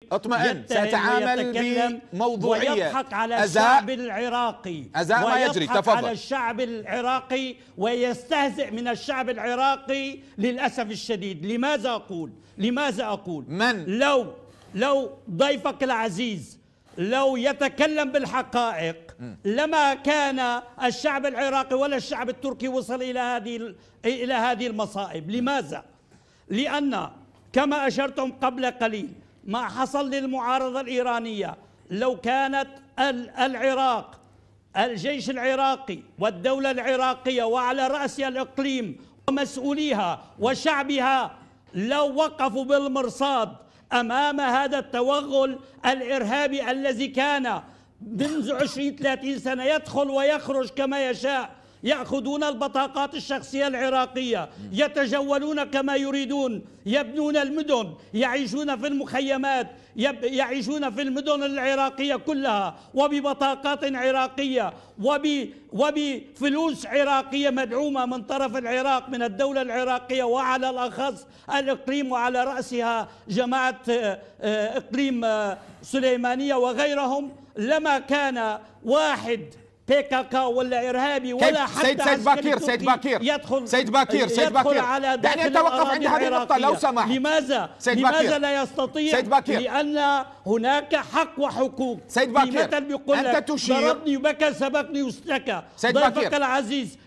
اطمئن، سأتعامل بموضوعية. ويضحك على الشعب العراقي، أزاء ما يجري. تفضل. على الشعب العراقي ويستهزئ من الشعب العراقي للأسف الشديد. لماذا أقول من؟ لو ضيفك العزيز لو يتكلم بالحقائق لما كان الشعب العراقي ولا الشعب التركي وصل إلى هذه المصائب. لماذا؟ لأن كما أشرتم قبل قليل ما حصل للمعارضة الإيرانية، لو كانت العراق، الجيش العراقي والدولة العراقية وعلى رأسها الإقليم ومسؤوليها وشعبها لو وقفوا بالمرصاد أمام هذا التوغل الإرهابي الذي كان منذ 20-30 سنة يدخل ويخرج كما يشاء، يأخذون البطاقات الشخصية العراقية، يتجولون كما يريدون، يبنون المدن، يعيشون في المخيمات، يعيشون في المدن العراقية كلها وببطاقات عراقية وبفلوس عراقية مدعومة من طرف العراق من الدولة العراقية، وعلى الأخص الإقليم وعلى رأسها جماعة إقليم سليمانية وغيرهم. لما كان واحد PKK ولا إرهابي ولا حتى سيد باكير على دعني أتوقف عند هذه النقطة لو سمحت. لماذا لا يستطيع؟ لأن هناك حق وحقوق. سيد باكير، أنت تشير، ضربني بكى سبقني وسلك. ضيفك العزيز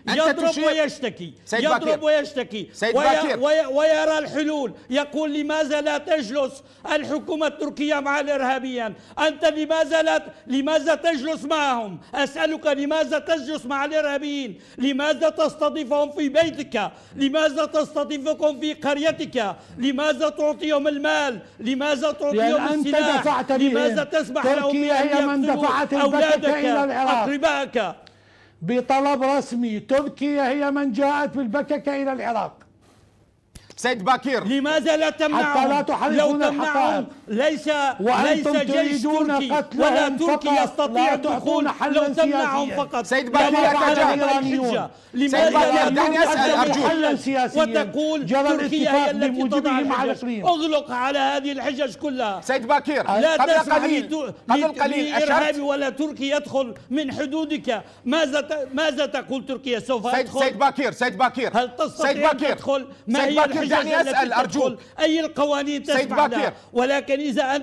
يضرب ويشتكي ويرى الحلول. يقول لماذا لا تجلس الحكومة التركية مع الإرهابيين؟ أنت لماذا تجلس معهم؟ أسألك لماذا تجلس مع الإرهابيين؟ لماذا تستضيفهم في بيتك؟ لماذا تستضيفهم في قريتك؟ لماذا تعطيهم المال؟ لماذا تعطيهم السلاح؟ لماذا تسمح لهم أن يقتلوا أولادك أقربائك؟ بطلب رسمي تركيا هي من جاءت بالبككة إلى العراق. سيد باكير، لماذا لا تمنعهم؟ حتى لا تحرفون الحقائق. ليس جيش تركي ولا تركي يستطيع الدخول لو تمنعهم فقط. سيد باكير، لماذا دعني أسأل أرجوك وتقول تركيا هي التي تضع الحجج؟ اغلق على هذه الحجج كلها. سيد باكير، لا تسمح قبل إرهابي ولا تركي يدخل من حدودك. ماذا تقول تركيا سوف يدخل؟ سيد باكير هل تستطيع أن تدخل؟ ما هي الحجج دعني أسأل أرجوك. أي القوانين تسمح لها؟ ولكن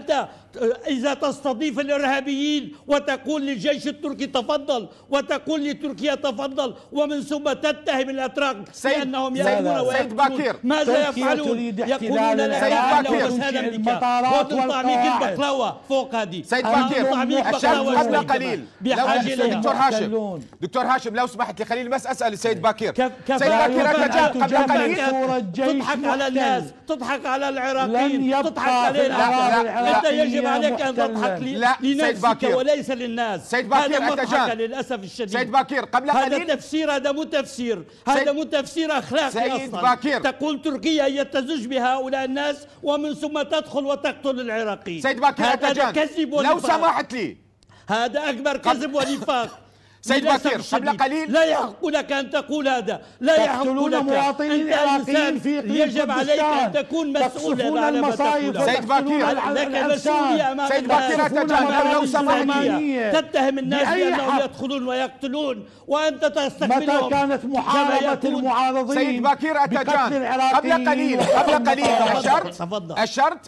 إذا تستضيف الإرهابيين وتقول للجيش التركي تفضل وتقول لتركيا تفضل ومن ثم تتهم الأتراك بأنهم يأكلون ويقتلون، ماذا يفعلون؟ يقولون لا وسهلا بك ونطلع منك البقلاوة فوق هذه. سيد باكير، الشرط قبل قليل بحاجة دكتور هاشم لو سمحت لي خليني بس أسأل السيد باكير. سيد باكير قبل قليل تضحك على الناس، تضحك على العراقيين، تضحك علينا. أنت يجب عليك أن تضحك لنفسك وليس للناس. هذا مضحك للأسف الشديد. سيد باكير، قبل قليل هذا مو تفسير أخلاقي أصلا. تقول تركيا هي تزج بهؤلاء الناس ومن ثم تدخل وتقتل العراقيين. سيد باكير، هذا كذب ونفاق. لو سمحت لي، هذا أكبر كذب ونفاق. سيد باكير، قبل قليل لا يحق لك أن تقول هذا، لا يحق لك. مواطنين عراقيين في يجب عليك أن تكون مسؤولا على ما تقول. سيد باكير، لك مسؤولية أمام سيد باكير أتجنب لو سمحت لي. تتهم الناس بأنهم يدخلون ويقتلون وأنت تستقبلهم. متى كانت محاربة المعارضين؟ سيد باكير أتجنب قبل قليل الشرط